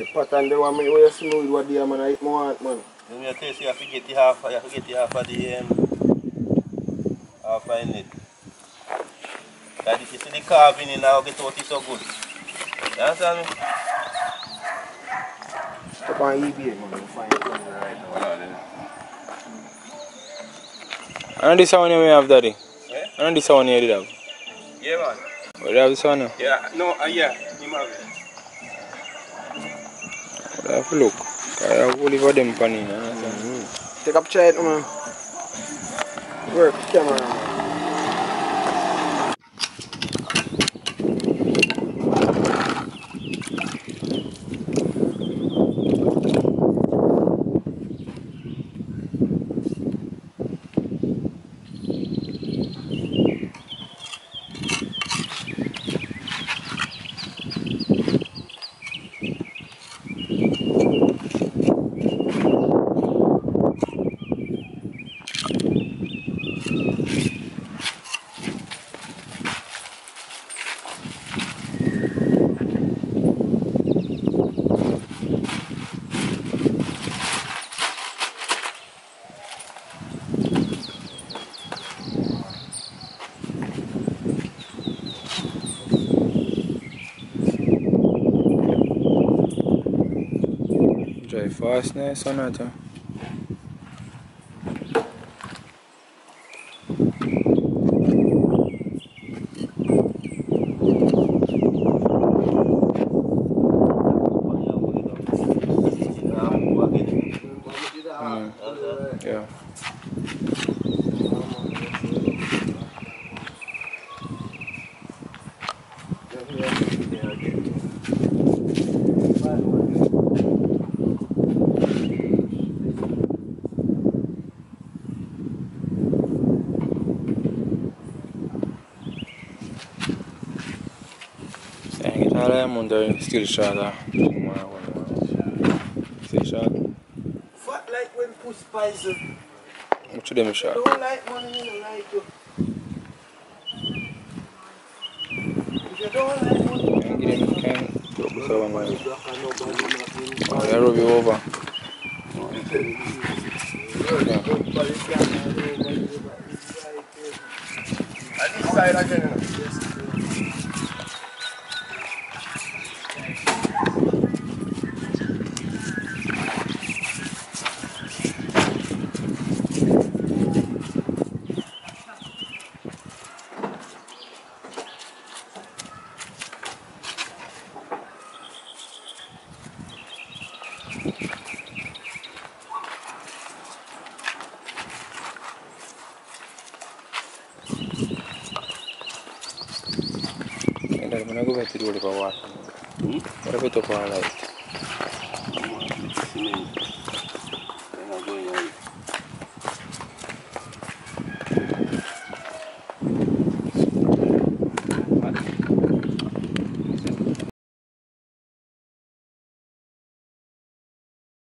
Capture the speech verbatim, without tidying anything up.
The pattern they want me to smooth what the man I eat more want, man. Let me tell you, you have to get the half, you have to get the half of the um, half in it. Like if you see the carving in now, get out it so good. You understand me? Step on eBay, man. You'll find it right now. And this one we have, Daddy? Yeah? And this one you did have? Yeah, man. Oh, you have this one now? Yeah, no, uh, yeah, you have it. I have to look. I have only for them panning. Mm-hmm. Take up child, man. Work camera, man. Drive fast now, son. Not, mm. Yeah. Saying it all the amount of still short. Uh, still short. Fat like when push spices. Much of them is short. Don't like money, you don't like you. If you don't like money, Can give them can drop this one man. nobody Oh, they rub you over. At this side again. I'm going to go back to the water. What if it up all right?